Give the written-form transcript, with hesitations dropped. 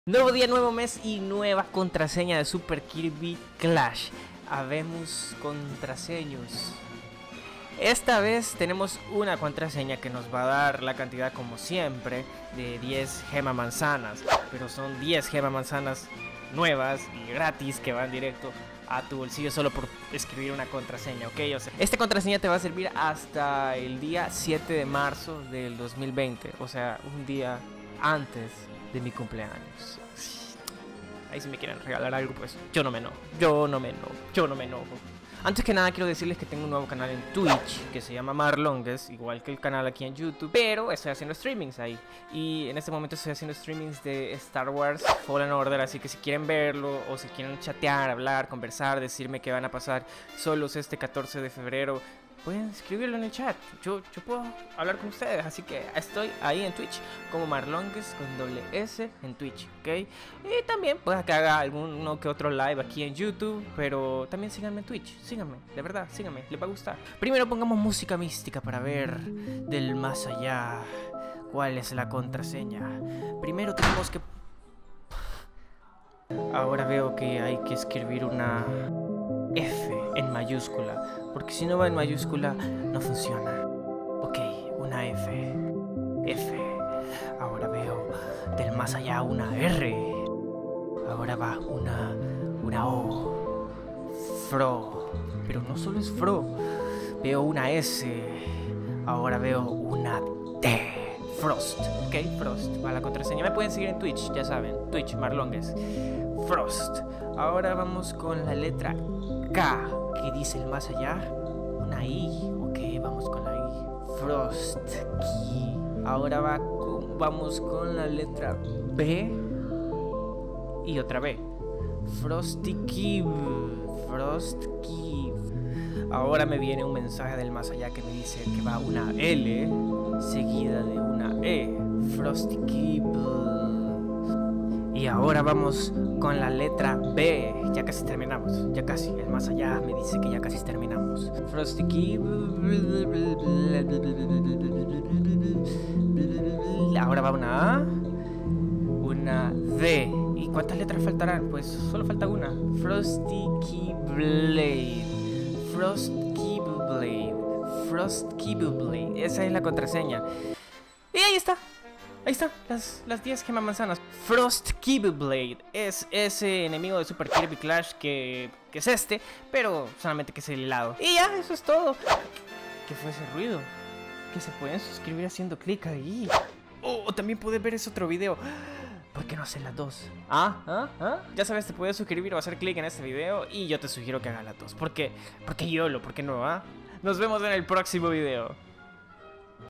Nuevo día, nuevo mes y nueva contraseña de Super Kirby Clash. Habemos contraseños. Esta vez tenemos una contraseña que nos va a dar la cantidad, como siempre, de 10 gema manzanas. Pero son 10 gema manzanas nuevas y gratis que van directo a tu bolsillo solo por escribir una contraseña, ¿ok? O sea, esta contraseña te va a servir hasta el día 7 de marzo del 2020. O sea, un día antes de mi cumpleaños. Ahí si me quieren regalar algo, pues yo no me enojo. Yo no me enojo. Antes que nada quiero decirles que tengo un nuevo canal en Twitch que se llama Marlongues, igual que el canal aquí en YouTube, pero estoy haciendo streamings ahí. Y en este momento estoy haciendo streamings de Star Wars Fallen Order, así que si quieren verlo o si quieren chatear, hablar, conversar, decirme que van a pasar solos este 14 de febrero, pueden escribirlo en el chat. Yo puedo hablar con ustedes, así que estoy ahí en Twitch como Marlongues con doble S en Twitch, ¿ok? Y también pueda que haga alguno que otro live aquí en YouTube, pero también síganme en Twitch, síganme, de verdad, síganme, les va a gustar. Primero pongamos música mística para ver del más allá cuál es la contraseña. Primero tenemos que... Ahora veo que hay que escribir una F en mayúscula, porque si no va en mayúscula no funciona. Ok, una F. Ahora veo del más allá una R. Ahora va una O. Fro. Pero no solo es Fro. Veo una S. Ahora veo una T. Frost. Ok, Frost. Va la contraseña. Me pueden seguir en Twitch, ya saben. Twitch, Marlongues. Frost. Ahora vamos con la letra K, que dice el más allá. Una I. Ok, vamos con la I. Frost Key. Ahora vamos con la letra B. Y otra B. Frosty Key. Frost Key. Ahora me viene un mensaje del más allá que me dice que va una L seguida de una E. Frosty Key. Y ahora vamos con la letra B. Ya casi terminamos. Ya casi. El más allá me dice que ya casi terminamos. Frosty Key. Ahora va una A. Una D. ¿Y cuántas letras faltarán? Pues solo falta una. Frosty Keyblade. Frost Keyblade. Esa es la contraseña. Y ahí está. Ahí están las 10 gemas manzanas. Frost Keyblade es ese enemigo de Super Kirby Clash que es este, pero solamente que es el helado. Y ya, eso es todo. ¿Qué fue ese ruido? Que se pueden suscribir haciendo clic ahí. O también puedes ver ese otro video. ¿Por qué no hacer las dos? Ya sabes, te puedes suscribir o hacer clic en este video y yo te sugiero que hagas las dos. ¿Por qué? Porque YOLO, ¿por qué no? Nos vemos en el próximo video.